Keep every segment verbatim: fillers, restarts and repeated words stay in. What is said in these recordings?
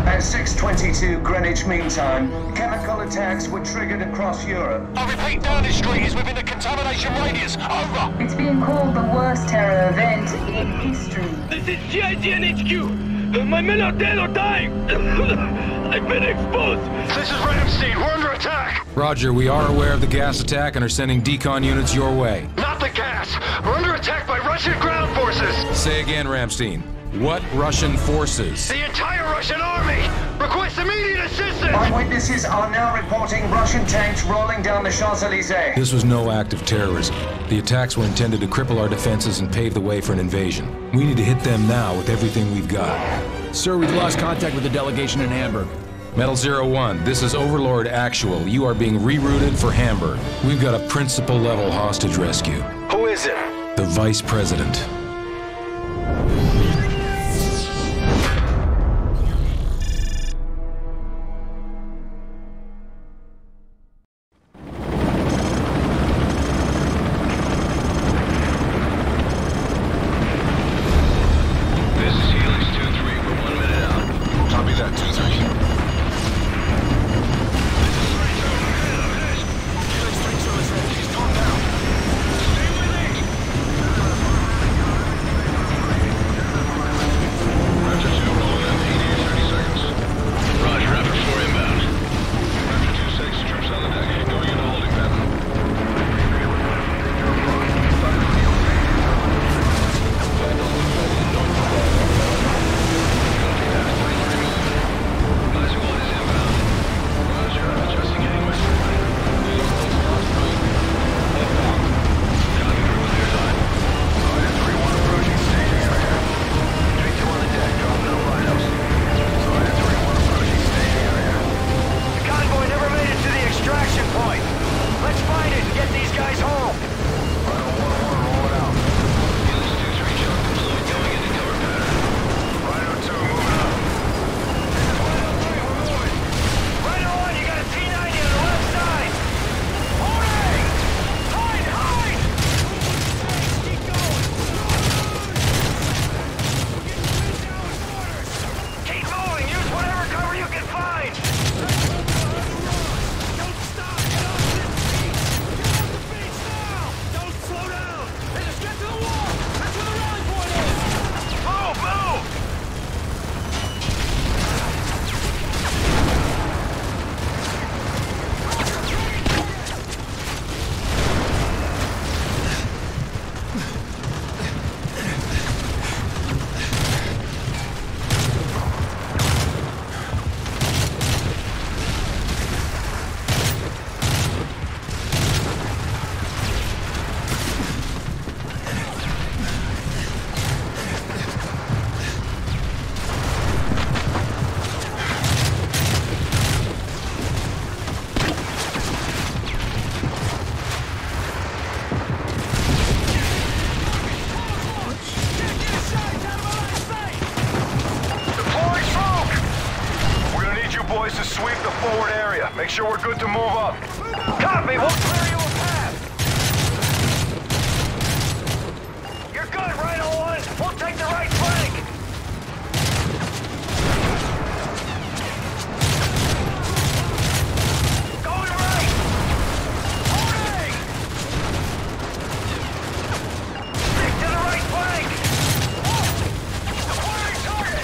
At six twenty-two Greenwich Mean Time, chemical attacks were triggered across Europe. I repeat, Downing Street is within the contamination radius. Over. It's being called the worst terror event in history. This is G I G N H Q. My men are dead or dying. I've been exposed. This is Ramstein. We're under attack. Roger, we are aware of the gas attack and are sending decon units your way. Not the gas. We're under attack by Russian ground forces. Say again, Ramstein. What Russian forces? The entire Russian army! Request immediate assistance! Eyewitnesses are now reporting Russian tanks rolling down the Champs-Élysées. This was no act of terrorism. The attacks were intended to cripple our defenses and pave the way for an invasion. We need to hit them now with everything we've got. Sir, we've lost contact with the delegation in Hamburg. Metal Zero One, this is Overlord Actual. You are being rerouted for Hamburg. We've got a principal-level hostage rescue. Who is it? The Vice President. Make sure we're good to move up. Copy, we'll clear you a path. You're good, right on one. We'll take the right flank. Going right. Holding. Stick to the right flank. Deploying target.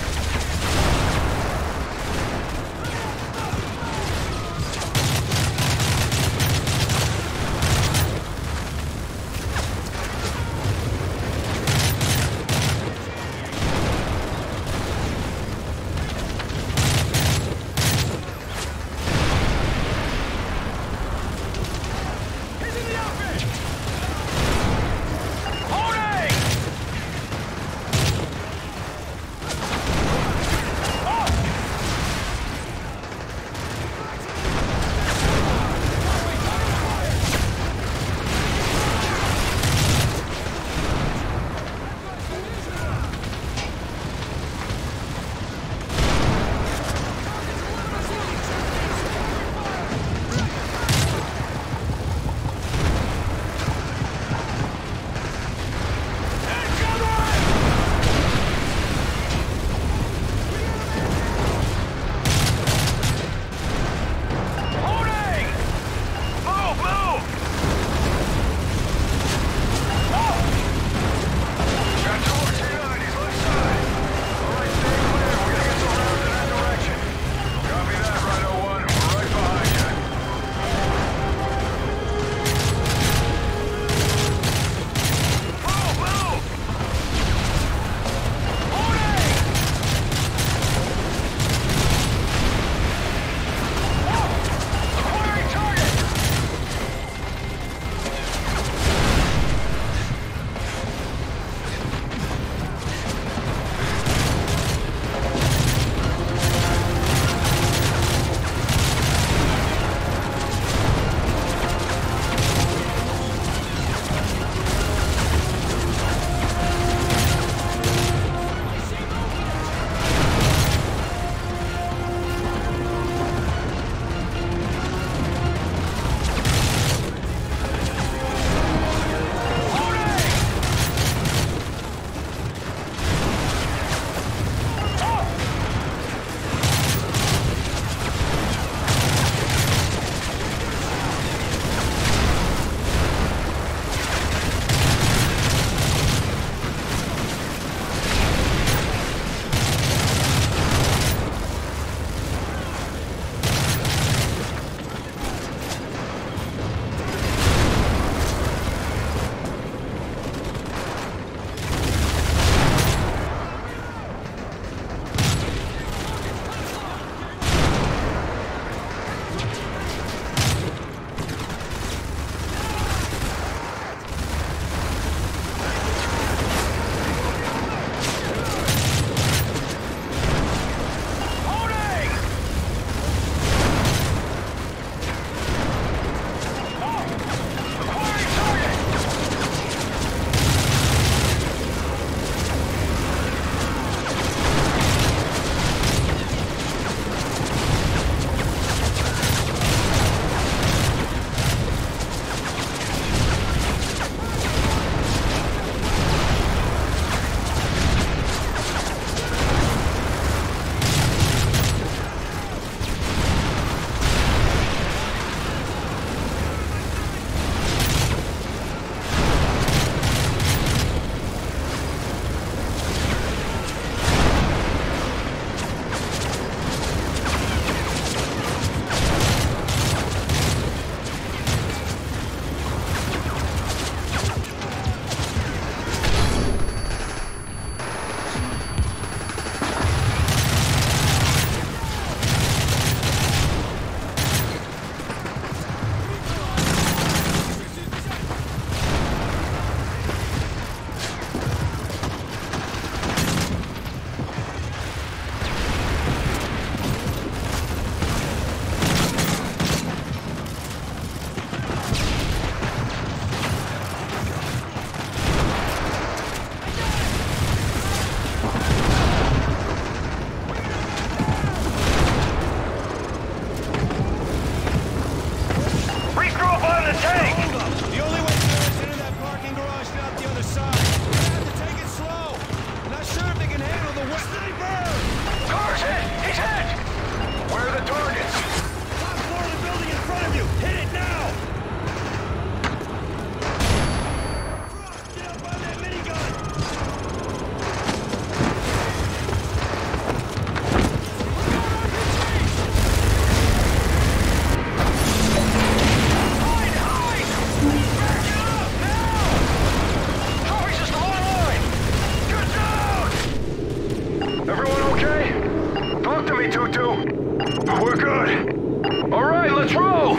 to me, Tutu. We're good. All right, let's roll.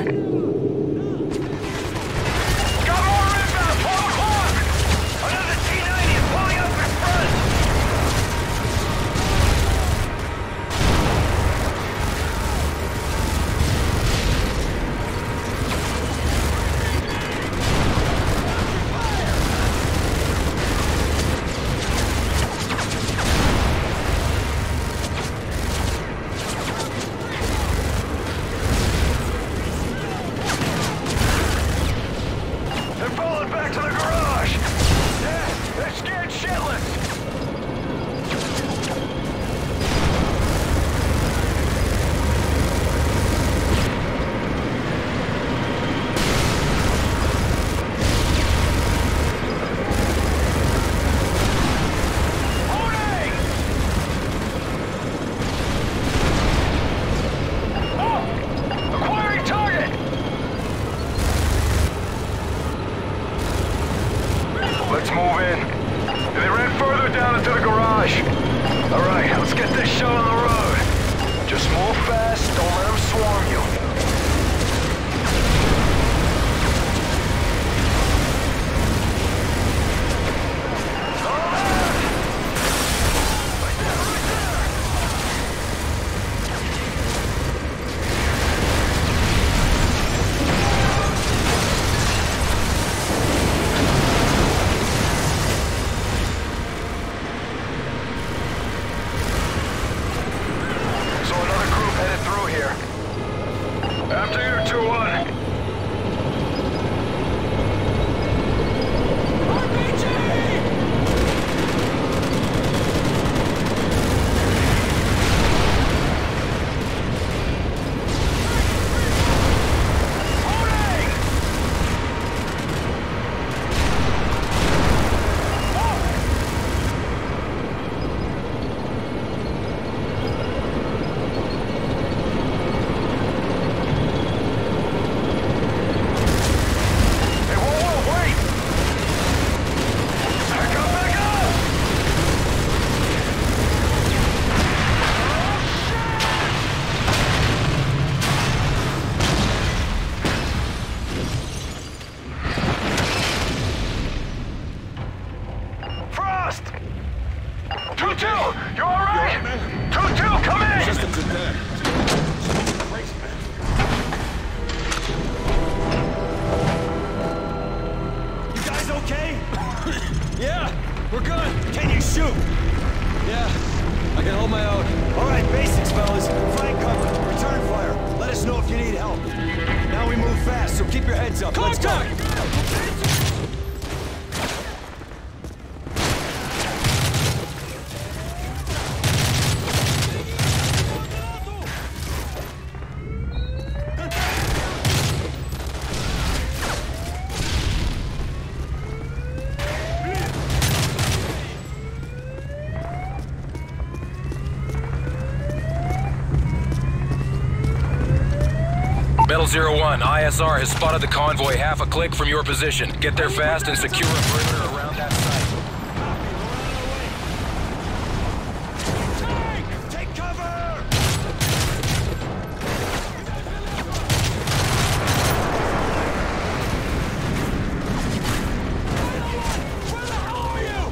Got more inbound, twelve o'clock. Another T ninety is pulling up in front. Let's move in. They ran further down into the garage. All right, let's get this show on the road. Just move fast, don't let them swarm you. After you, two one. Tutu, you all right? Tutu, come in! Systems are dead. You guys okay? Yeah, we're good. Can you shoot? Yeah, I can hold my own. All right, basics, fellas. Find cover. Return fire. Let us know if you need help. Now we move fast, so keep your heads up. Let's go. Metal zero one, I S R has spotted the convoy half a click from your position. Get there fast and secure a perimeter around that site. Tank! Take cover! Where the hell are you?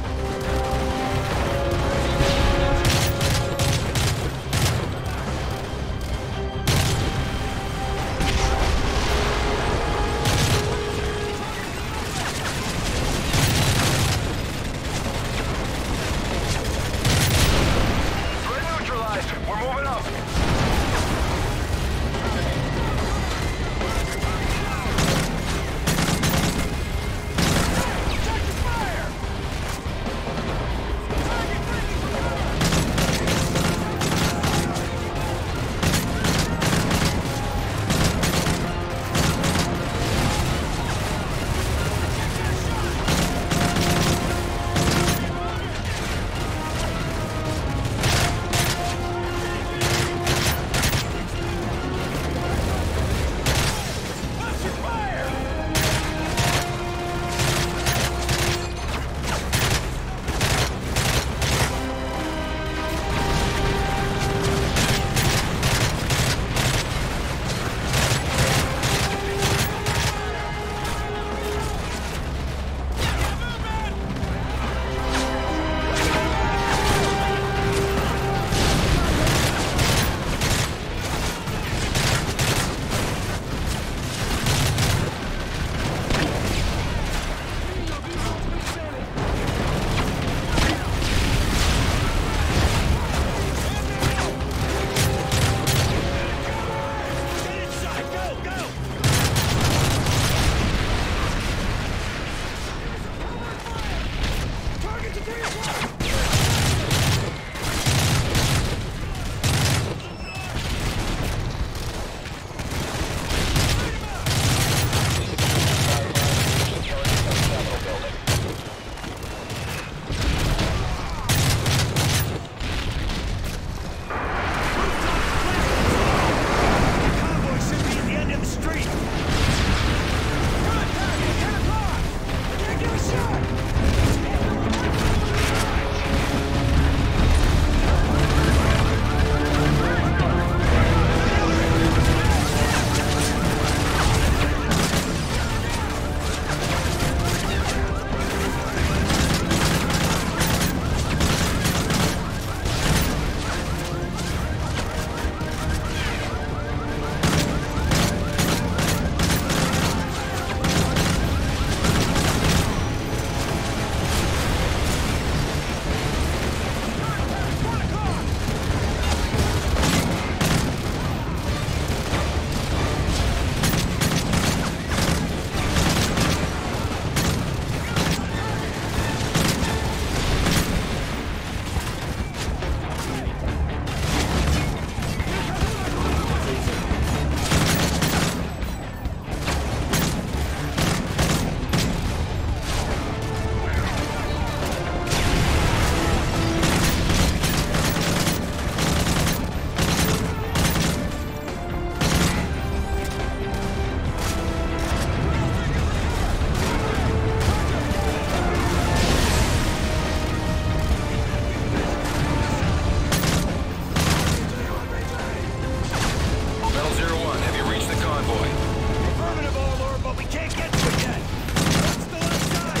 We can't get to it yet! It's still outside!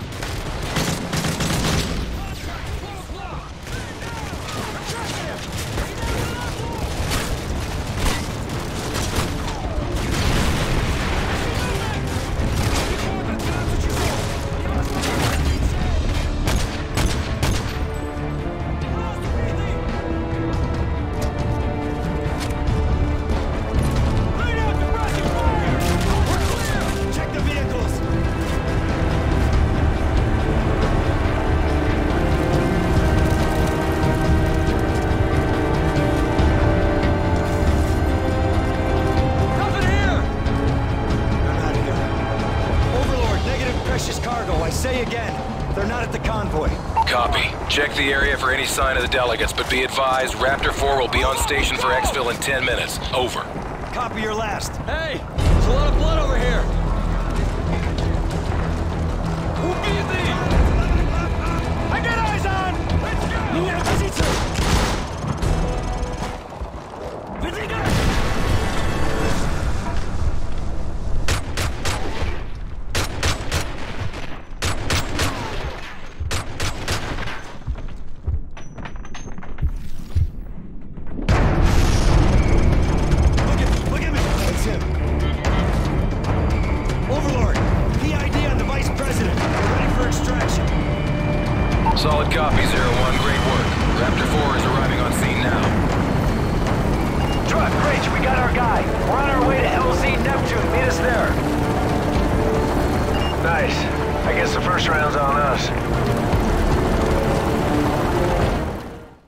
Check the vehicles! Nothing here! They're not here. Overlord, negative precious cargo. I say again, they're not at the convoy. Copy. Check the area for any sign of the delegates, but be advised, Raptor four will be on station for exfil in ten minutes. Over. Copy your last. Hey, there's a lot of blood over here. I got eyes on! Let's go! Меня позиция! Выдвигай! Look at, look at me! That's him. Overlord, P I D on the Vice President. We're ready for extraction. Solid copy, Zero One. Great work. Raptor four is arriving on scene now. Truck, Rich, we got our guy. We're on our way to L Z Neptune. Meet us there. Nice. I guess the first round's on us.